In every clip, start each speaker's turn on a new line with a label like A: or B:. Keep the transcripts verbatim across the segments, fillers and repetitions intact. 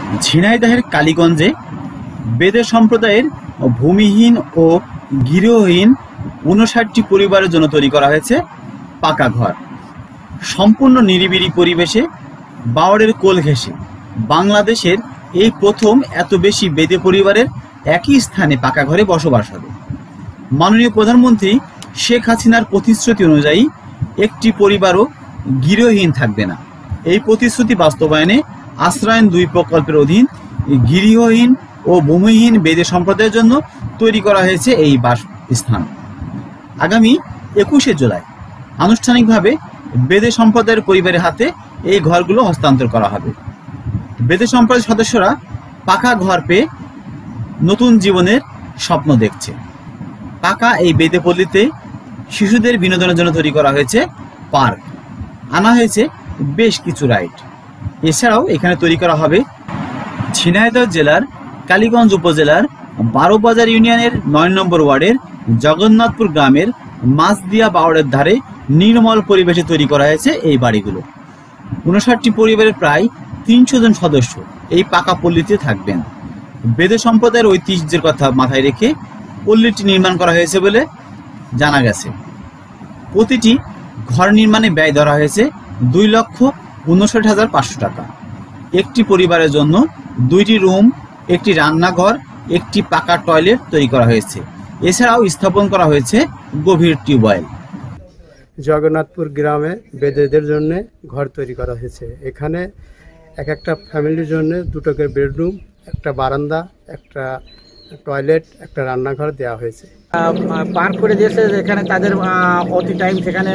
A: ঝিনাইদহের কালীগঞ্জে বেদে সম্প্রদায়ের ভূমিহীন ও গৃহহীন ঊনষাটটি পরিবারের জন্য তৈরি করা হয়েছে পাকা ঘর। সম্পূর্ণ নিরিবিলি পরিবেশে বাওড়ের কোল ঘেঁষে বাংলাদেশের এই প্রথম এত বেশি বেদে পরিবারের একই স্থানে পাকা ঘরে বসবাস হবে। মাননীয় প্রধানমন্ত্রী শেখ হাসিনার প্রতিশ্রুতি অনুযায়ী একটি পরিবারও গৃহহীন থাকবে না। এই প্রতিশ্রুতি বাস্তবায়নে আশ্রয়ন দুই প্রকল্পের অধীন গৃহহীন ও ভূমিহীন বেদে সম্প্রদায়ের জন্য তৈরি করা হয়েছে এই বাসস্থান। আগামী একুশে জুলাই আনুষ্ঠানিকভাবে বেদে সম্প্রদায়ের পরিবারের হাতে এই ঘরগুলো হস্তান্তর করা হবে। বেদে সম্প্রদায়ের সদস্যরা পাকা ঘর পেয়ে নতুন জীবনের স্বপ্ন দেখছে। পাকা এই বেদে পল্লীতে শিশুদের বিনোদনের জন্য তৈরি করা হয়েছে পার্ক, আনা হয়েছে বেশ কিছু রাইড। এছাড়াও এখানে তৈরি করা হবে ঝিনাইদহ জেলার কালীগঞ্জ উপজেলার বারোবাজার ইউনিয়নের নয় নম্বর ওয়ার্ডের জগন্নাথপুর গ্রামের মাছদিয়া বাওড়ের ধারে নির্মল পরিবেশে তৈরি করা হয়েছে এই বাড়িগুলো। ঊনষাটটি পরিবারের প্রায় তিনশো জন সদস্য এই পাকা পল্লীতে থাকবেন। বেদে সম্প্রদায়ের ঐতিহ্যের কথা মাথায় রেখে পল্লীটি নির্মাণ করা হয়েছে বলে জানা গেছে। প্রতিটি ঘর নির্মাণে ব্যয় ধরা হয়েছে দুই লক্ষ উনষাট হাজার পাঁচশো টাকা। একটি পরিবারের জন্য দুইটি রুম, একটি রান্নাঘর, একটি পাকা টয়লেট তৈরি করা হয়েছে। এছাড়াও স্থাপন করা হয়েছে গভীর টিউবওয়েল।
B: জগন্নাথপুর গ্রামে বেদেদের জন্য ঘর তৈরি করা হয়েছে। এখানে এক একটা ফ্যামিলির জন্য দুটো করে বেডরুম, একটা বারান্দা, একটা টয়লেট, একটা রান্নাঘর দেওয়া হয়েছে।
C: পার্ক করে দিয়েছে, যেখানে তাদের অতি টাইম সেখানে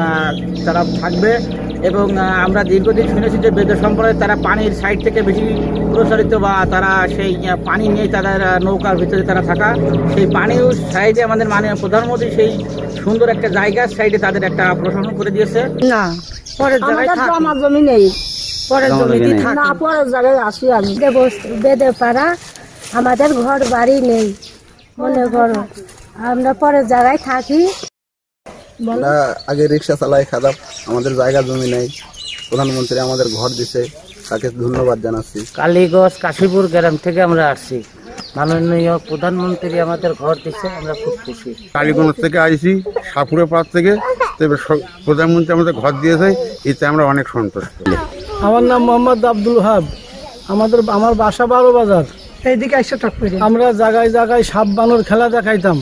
C: তারা থাকবে। এবং আমরা দীর্ঘদিন শুনেছি যে বেদে সম্প্রদায় তারা পানির সাইড থেকে বেশি প্রসারিত, বা তারা সেই পানি নিয়ে তাদের নৌকার ভিতরে তারা থাকা, সেই পানির সাইডে আমাদের মাননীয় প্রধানমন্ত্রী সেই সুন্দর একটা জায়গার সাইডে তাদের একটা প্রশাসন করে দিয়েছে।
D: না পরের জায়গায় আমার জমি নেই, পরের জমিতে থাকি না, পরের জায়গায় আসি আমি। বেদে পাড়া আমাদের ঘর বাড়ি নেই, মনে করো আমরা পরের জায়গায় থাকি।
E: আমরা আগে রিক্সা চালাই খাদাম, আমাদের জায়গা জমি নেই, প্রধানমন্ত্রী আমাদের ঘর দিছে, তাকে ধন্যবাদ জানাচ্ছি।
C: কালীগঞ্জ কাশীপুর গ্রাম থেকে আমরা আসছি, মাননীয় প্রধানমন্ত্রী আমাদের ঘর দিচ্ছে, আমরা খুব খুশি।
F: কালীগঞ্জ থেকে আইছি, সাপুরে পাড় থেকে, তবে প্রধানমন্ত্রী আমাদের ঘর দিয়েছে, এতে আমরা অনেক সন্তুষ্ট।
G: আমার নাম মোহাম্মদ আব্দুল হাব, আমাদের আমার বাসা বারো বাজার। এইদিকে এসে আমরা জায়গায় জায়গায় সাপ বানর খেলা দেখাইতাম।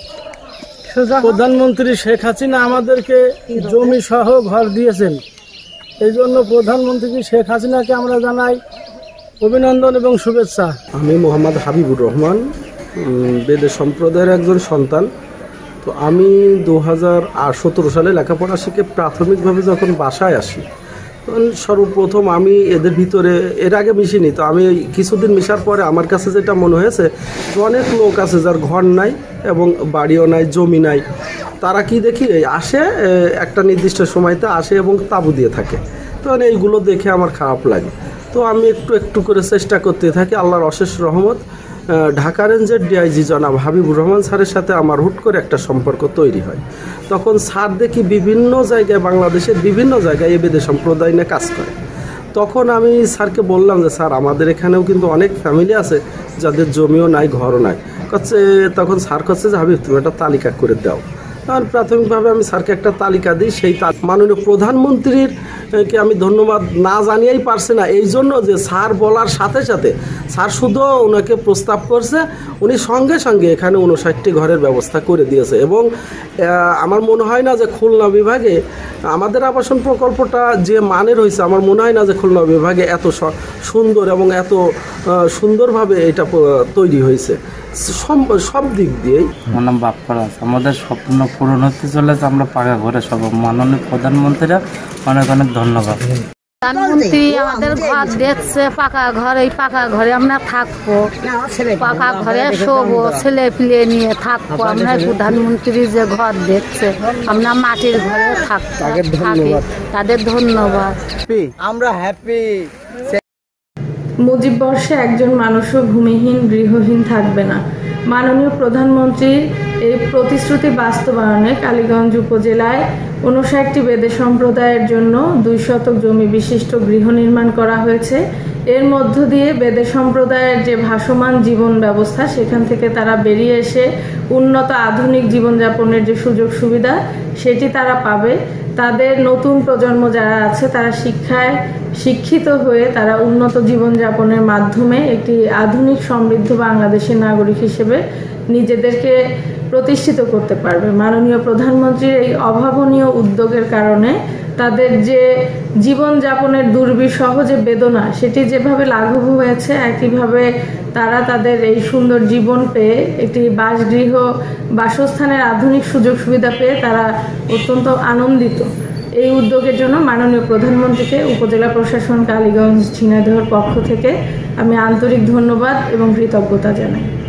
G: প্রধানমন্ত্রী শেখ হাসিনা আমাদেরকে জমি সহ ঘর দিয়েছেন, এই জন্য প্রধানমন্ত্রী শেখ হাসিনাকে আমরা জানাই অভিনন্দন এবং শুভেচ্ছা।
B: আমি মোহাম্মদ হাবিবুর রহমান, বেদে সম্প্রদায়ের একজন সন্তান। তো আমি দু হাজার সতেরো সালে লেখাপড়া শিখে প্রাথমিকভাবে যখন বাসায় আসি, তখন সর্বপ্রথম আমি এদের ভিতরে এর আগে মিশিনি। তো আমি কিছুদিন মিশার পরে আমার কাছে যেটা মনে হয়েছে, অনেক লোক আছে যার ঘর নাই এবং বাড়িও নাই, জমি নাই। তারা কি দেখি আসে, একটা নির্দিষ্ট সময়তে আসে এবং তাঁবু দিয়ে থাকে। তো এইগুলো দেখে আমার খারাপ লাগে। তো আমি একটু একটু করে চেষ্টা করতে থাকি। আল্লাহর অশেষ রহমত, ঢাকা রেঞ্জের ডিআইজি জনাব হাবিবুর রহমান স্যারের সাথে আমার হুট করে একটা সম্পর্ক তৈরি হয়। তখন স্যার দেখি বিভিন্ন জায়গায়, বাংলাদেশের বিভিন্ন জায়গায় এ বেদে সম্প্রদায় নিয়ে কাজ করে। তখন আমি স্যারকে বললাম যে স্যার, আমাদের এখানেও কিন্তু অনেক ফ্যামিলি আছে যাদের জমিও নাই, ঘরও নাই। করছে তখন স্যার করছে যে হাবিব তুমি একটা তালিকা করে দাও। আর প্রাথমিকভাবে আমি স্যারকে একটা তালিকা দিই। সেই মাননীয় প্রধানমন্ত্রীর কে আমি ধন্যবাদ না জানিয়েই পারছি না, এই জন্য যে স্যার বলার সাথে সাথে স্যার শুধু ওনাকে প্রস্তাব করছে, উনি সঙ্গে সঙ্গে এখানে উনষাটটি ঘরের ব্যবস্থা করে দিয়েছে। এবং আমার মনে হয় না যে খুলনা বিভাগে আমাদের আবাসন প্রকল্পটা যে মানের হয়েছে, আমার মনে হয় না যে খুলনা বিভাগে এত সুন্দর এবং এত সুন্দরভাবে এটা তৈরি হয়েছে সব দিক দিয়েই।
C: আমার নাম বাপ্পারাজ, আমাদের স্বপ্ন পূরণ হতে চলেছে, আমরা পাকা ঘরে সব। মাননীয় প্রধানমন্ত্রীরা অনেক অনেক ধন্যবাদ।
D: প্রধানমন্ত্রী আমাদের ঘর দেখছে, পাকা ঘর, এই পাকা ঘরে আমরা থাকবো, পাকা ঘরে শোবো, ছেলে পিলে নিয়ে থাকবো। আমরা প্রধানমন্ত্রী যে ঘর দেখছে, আমরা মাটির ঘরে থাকবো, তাদের ধন্যবাদ।
C: আমরা হ্যাপি।
H: মুজিব বর্ষে একজন মানুষও ভূমিহীন গৃহহীন থাকবে না। মাননীয় প্রধানমন্ত্রীর এই প্রতিশ্রুতি বাস্তবায়নে কালীগঞ্জ উপজেলায় ঊনষাটটি বেদে সম্প্রদায়ের জন্য দুই শতক জমি বিশিষ্ট গৃহ নির্মাণ করা হয়েছে। এর মধ্য দিয়ে বেদে সম্প্রদায়ের যে ভাসমান জীবন ব্যবস্থা সেখান থেকে তারা বেরিয়ে এসে উন্নত আধুনিক জীবনযাপনের যে সুযোগ সুবিধা সেটি তারা পাবে। তাদের নতুন প্রজন্ম যারা আছে তারা শিক্ষায় শিক্ষিত হয়ে তারা উন্নত জীবনযাপনের মাধ্যমে একটি আধুনিক সমৃদ্ধ বাংলাদেশের নাগরিক হিসেবে নিজেদেরকে প্রতিষ্ঠিত করতে পারবে। মাননীয় প্রধানমন্ত্রীর এই অভাবনীয় উদ্যোগের কারণে তাদের যে জীবনযাপনের দুর্বিষহ যে বেদনা সেটি যেভাবে লাঘব হয়েছে, একইভাবে তারা তাদের এই সুন্দর জীবন পেয়ে একটি বাসগৃহ বাসস্থানের আধুনিক সুযোগ সুবিধা পেয়ে তারা অত্যন্ত আনন্দিত। এই উদ্যোগের জন্য মাননীয় প্রধানমন্ত্রীকে উপজেলা প্রশাসন কালীগঞ্জ ঝিনাইদহের পক্ষ থেকে আমি আন্তরিক ধন্যবাদ এবং কৃতজ্ঞতা জানাই।